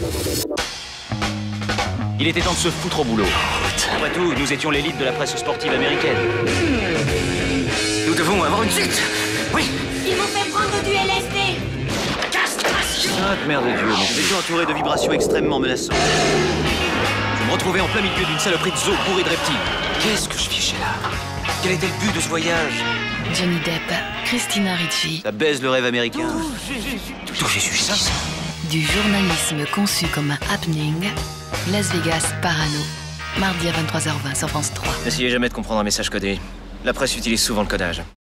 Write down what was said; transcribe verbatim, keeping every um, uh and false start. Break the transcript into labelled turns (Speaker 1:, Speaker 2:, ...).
Speaker 1: Il était temps de se foutre au boulot. Après tout, nous étions l'élite de la presse sportive américaine. Nous devons avoir une suite. Oui.
Speaker 2: Il vous fait prendre du L S D.
Speaker 1: Castration. Sainte mère de Dieu, mais j'étais entouré de vibrations extrêmement menaçantes. Je me retrouvais en plein milieu d'une saloperie de zoo bourrée de reptiles. Qu'est-ce que je fichais là? Quel était le but de ce voyage?
Speaker 3: Johnny Depp, Christina Ricci.
Speaker 1: Ça baise le rêve américain. D'où j'ai su ça?
Speaker 3: Du journalisme conçu comme un happening. Las Vegas Parano. Mardi à vingt-trois heures vingt sur France trois.
Speaker 1: N'essayez jamais de comprendre un message codé. La presse utilise souvent le codage.